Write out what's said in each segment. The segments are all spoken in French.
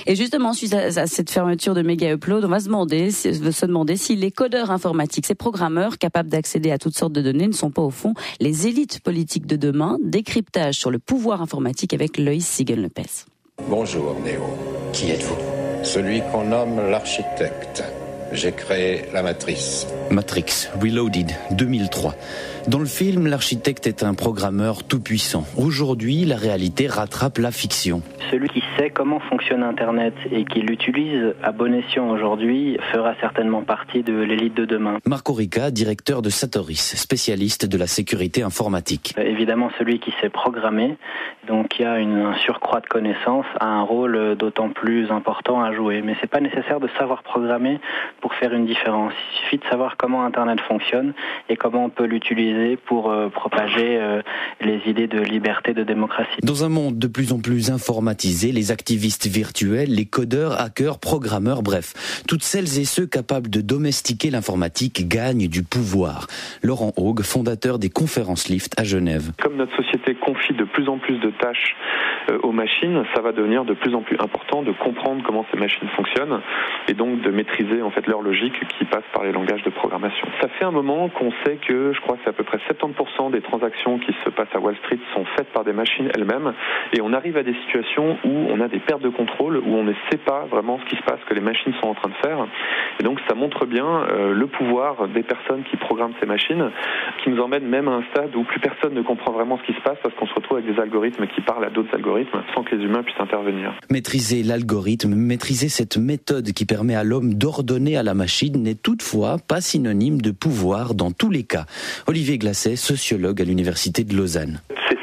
Et justement, suite à cette fermeture de Méga Upload, on va se demander si les codeurs informatiques, ces programmeurs capables d'accéder à toutes sortes de données, ne sont pas au fond les élites politiques de demain. Décryptage sur le pouvoir informatique avec Loïs Siguen-Lepez. Bonjour Néo. Qui êtes-vous ? Celui qu'on nomme l'architecte. J'ai créé la Matrice. Matrix, Reloaded, 2003. Dans le film, l'architecte est un programmeur tout-puissant. Aujourd'hui, la réalité rattrape la fiction. Celui qui sait comment fonctionne Internet et qui l'utilise à bon escient aujourd'hui fera certainement partie de l'élite de demain. Marco Rica, directeur de Satoris, spécialiste de la sécurité informatique. Évidemment, celui qui sait programmer, donc qui a un surcroît de connaissances, a un rôle d'autant plus important à jouer. Mais c'est pas nécessaire de savoir programmer pour faire une différence. Il suffit de savoir comment Internet fonctionne et comment on peut l'utiliser pour propager les idées de liberté, de démocratie. Dans un monde de plus en plus informatisé, les activistes virtuels, les codeurs, hackers, programmeurs, bref, toutes celles et ceux capables de domestiquer l'informatique gagnent du pouvoir. Laurent Haug, fondateur des conférences Lift à Genève. Comme notre société confie de plus en plus de tâches aux machines, ça va devenir de plus en plus important de comprendre comment ces machines fonctionnent et donc de maîtriser en fait leur logique qui passe par les langages de programmation. Ça fait un moment qu'on sait que, je crois que c'est à peu près 70% des transactions qui se passent à Wall Street sont faites par des machines elles-mêmes et on arrive à des situations où on a des pertes de contrôle, où on ne sait pas vraiment ce qui se passe, que les machines sont en train de faire. Et donc ça montre bien le pouvoir des personnes qui programment ces machines, qui nous emmène même à un stade où plus personne ne comprend vraiment ce qui se passe parce qu'on se retrouve avec des algorithmes qui parlent à d'autres algorithmes sans que les humains puissent intervenir. Maîtriser l'algorithme, maîtriser cette méthode qui permet à l'homme d'ordonner à la machine n'est toutefois pas synonyme de pouvoir dans tous les cas. Olivier Glasset, sociologue à l'Université de Lausanne.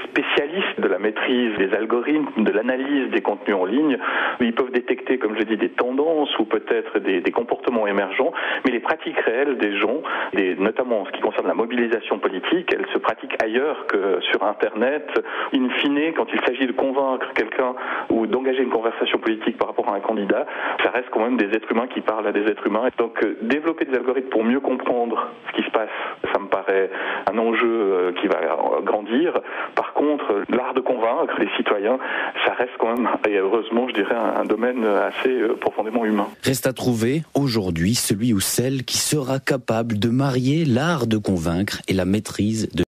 De la maîtrise des algorithmes, de l'analyse des contenus en ligne. Ils peuvent détecter, comme je dis, des tendances ou peut-être des comportements émergents, mais les pratiques réelles des gens, notamment en ce qui concerne la mobilisation politique, elles se pratiquent ailleurs que sur Internet. In fine, quand il s'agit de convaincre quelqu'un ou d'engager une conversation politique par rapport à un candidat, ça reste quand même des êtres humains qui parlent à des êtres humains. Donc développer des algorithmes pour mieux comprendre ce qui se passe, ça me paraît un enjeu qui va grandir. Par contre, l'art de convaincre les citoyens, ça reste quand même, et heureusement je dirais, un domaine assez profondément humain. Reste à trouver aujourd'hui celui ou celle qui sera capable de marier l'art de convaincre et la maîtrise de